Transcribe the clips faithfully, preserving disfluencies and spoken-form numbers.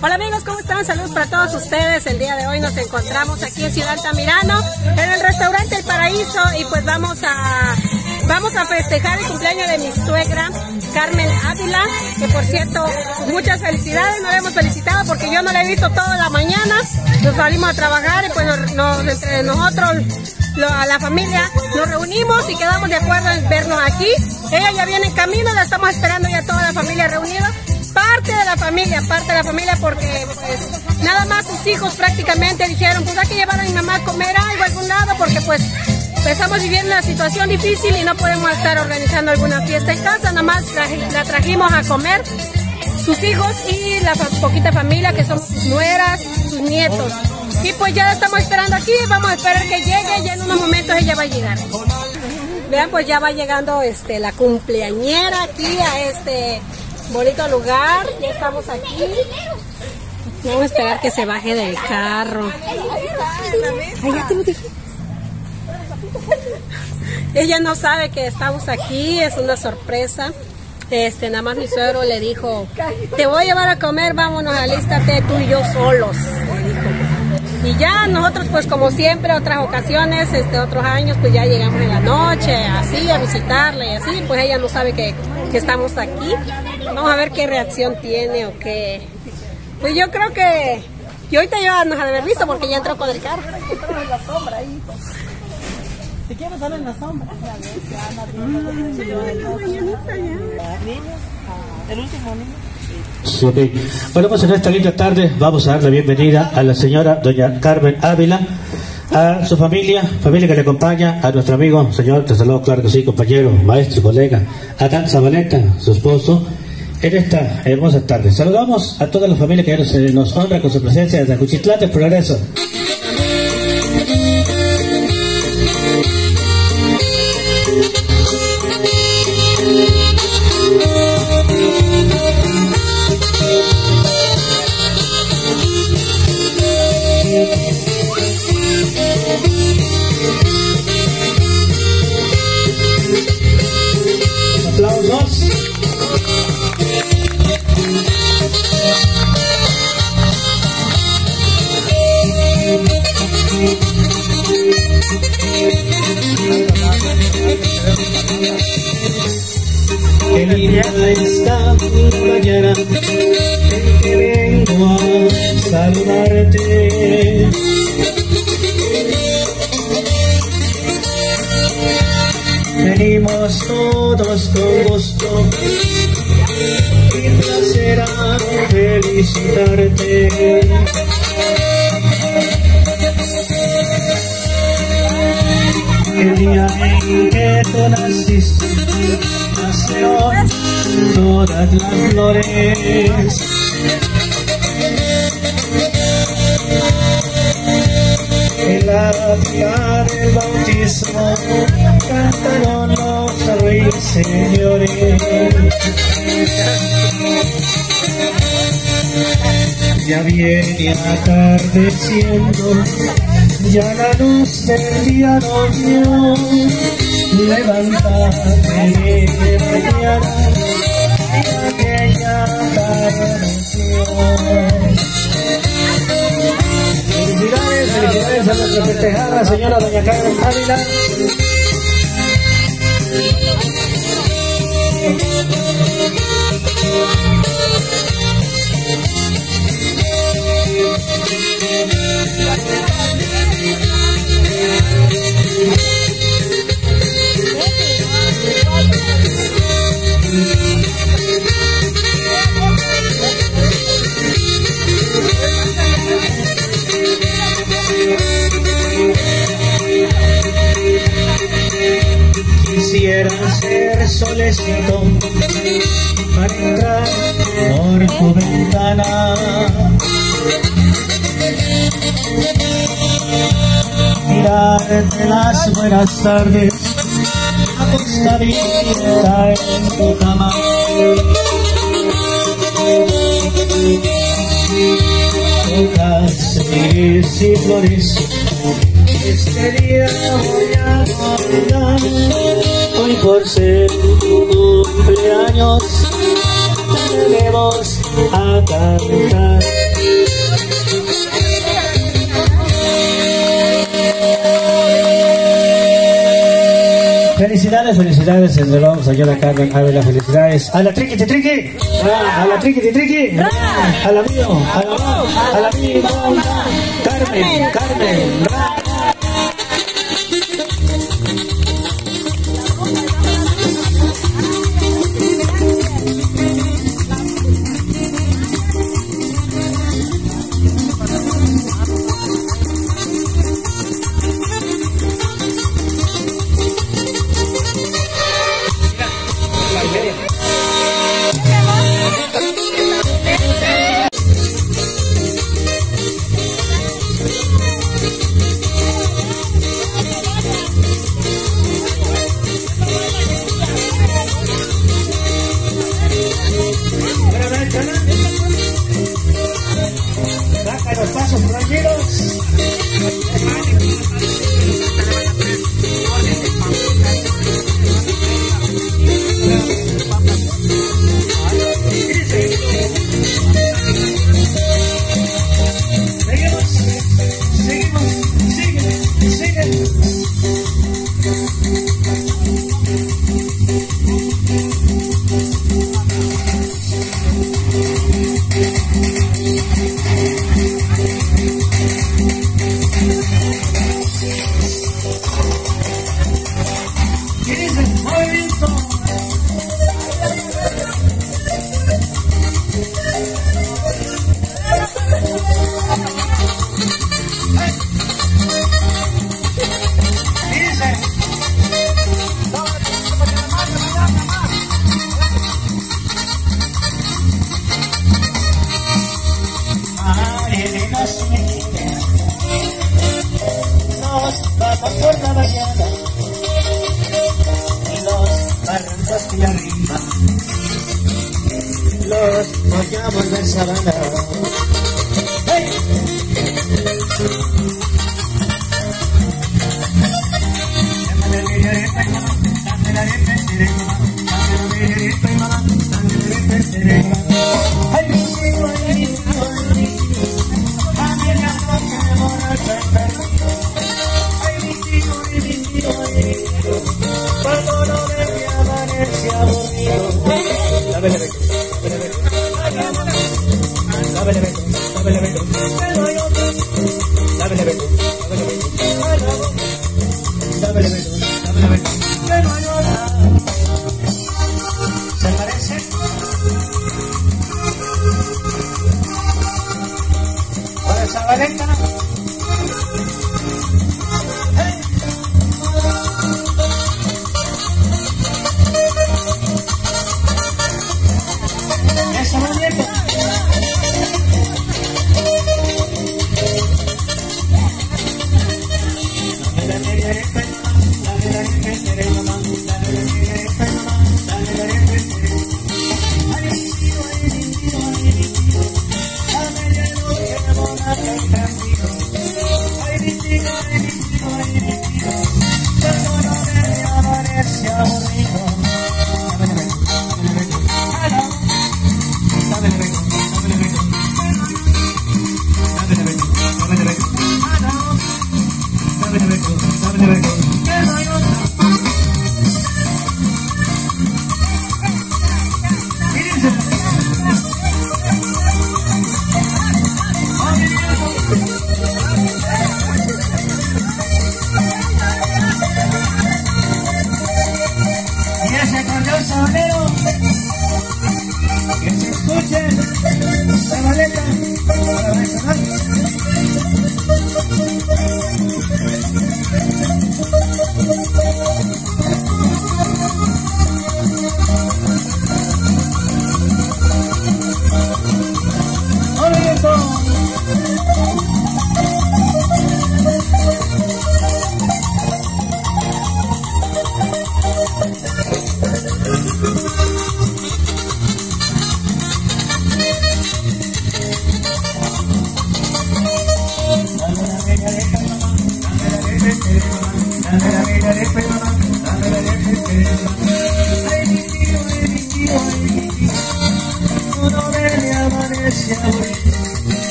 Hola amigos, ¿cómo están? Saludos para todos ustedes. El día de hoy nos encontramos aquí en Ciudad Altamirano, en el restaurante El Paraíso, y pues vamos a vamos a festejar el cumpleaños de mi suegra, Carmen Ávila, que por cierto, muchas felicidades. No la hemos felicitado porque yo no la he visto toda la mañana. Nos salimos a trabajar y pues nos, nos, entre nosotros, lo, a la familia, nos reunimos y quedamos de acuerdo en vernos aquí. Ella ya viene en camino, la estamos esperando ya toda la familia reunida. Parte de la familia, parte de la familia, porque pues nada más sus hijos prácticamente dijeron, pues hay que llevar a mi mamá a comer algo a algún lado, porque pues estamos viviendo una situación difícil y no podemos estar organizando alguna fiesta en casa. Nada más la trajimos a comer sus hijos y la poquita familia que son sus nueras, sus nietos. Y pues ya la estamos esperando aquí, vamos a esperar que llegue, ya en unos momentos ella va a llegar. Vean, pues ya va llegando este la cumpleañera aquí a este bonito lugar. Ya estamos aquí. Vamos a esperar que se baje del carro. Ay, ya te lo dije. Ella no sabe que estamos aquí, es una sorpresa. Este, nada más mi suegro le dijo, te voy a llevar a comer, vámonos, alístate tú y yo solos, le dijo. Y ya nosotros pues como siempre, otras ocasiones, este, otros años, pues ya llegamos en la noche, así, a visitarle y así, pues ella no sabe que, que estamos aquí. Vamos a ver qué reacción tiene o qué. Pues yo creo que, y ahorita ya nos ha de haber visto porque ya entró con el carro. En la sombra ahí. Si quieres estar en la sombra. El último niño. Sí, okay. Bueno, pues en esta linda tarde vamos a dar la bienvenida a la señora doña Carmen Ávila, a su familia, familia que le acompaña, a nuestro amigo, señor, te saludo, claro que sí, compañero, maestro, colega, Adán Zabaleta, su esposo, en esta hermosa tarde. Saludamos a toda la familia que nos, nos honra con su presencia desde Cuchitlán del Progreso. Aplausos. Qué linda está la mañana en que vengo a saludarte. Venimos todos con gusto y placer a felicitarte. El día en que tú naciste, nacieron todas las flores. En la tía del bautismo cantaron los ruiseñores. Ya viene atardeciendo, ya la luz del día nos dio. Levántate de mañana, aquella tarde. Felicidades, felicidades a nuestra festejada, señora doña Carmen Ávila. Quisiera ser solecito para entrar por tu ventana, mirarte las buenas tardes acostadita en tu cama. Hojas, iris y flores, este día voy a bailar. Hoy por ser tu cumpleaños, te venimos a cantar. Felicidades, felicidades, señora Carmen Ávila, felicidades. A la triqui, triqui, a la triqui, triqui, a la mío, a la a la mío, Carmen, Carmen,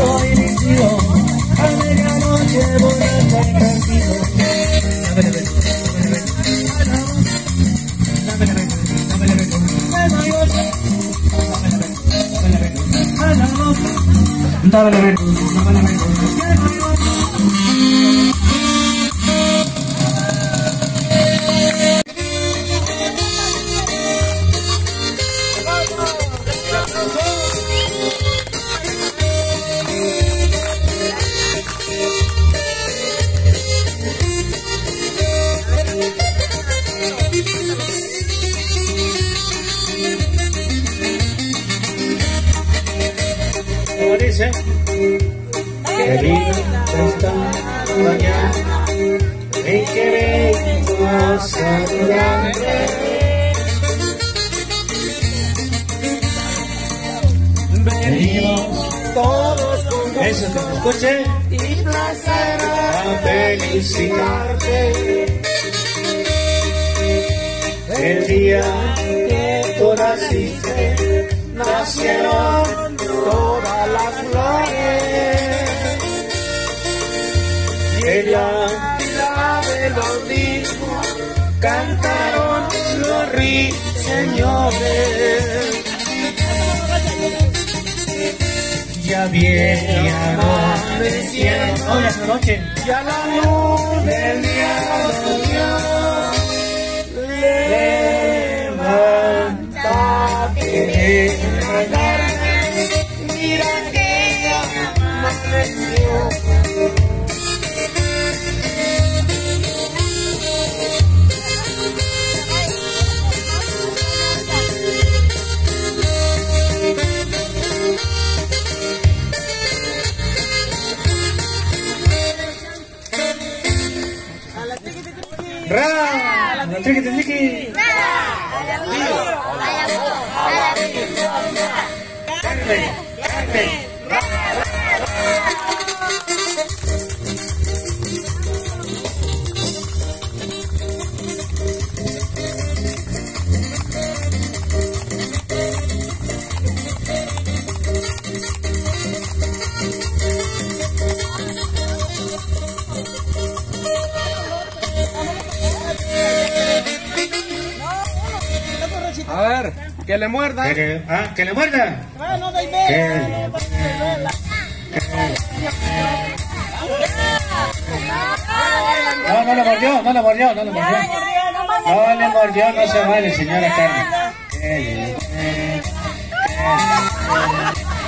Ay, mi tío, ay, mi tío, a medianoche voy a estar tranquilo. No vale ver, no vale ver. Como dice, querida esta mañana en que vengo a saludarte. Venimos todos con gusto, eso que te escuche, y placer a felicitarte. El día que tú naciste, nacieron todas las flores. Y en la fila de los discos cantaron los ruiseñores. Ya viene amaneciendo, hoy esta noche, ya la luz del día nos dio. Levántate, mira que ya amaneció. ¡Ra! ¡La triqui triqui! ¡Carmen! ¡Carmen! A ver, que le muerda. ¿Que, que, ah, ¿que le muerda? Ah, no, de ¿Qué? No, no le mordió, no le mordió, no le mordió. No le mordió, no se vale, señora Carmen.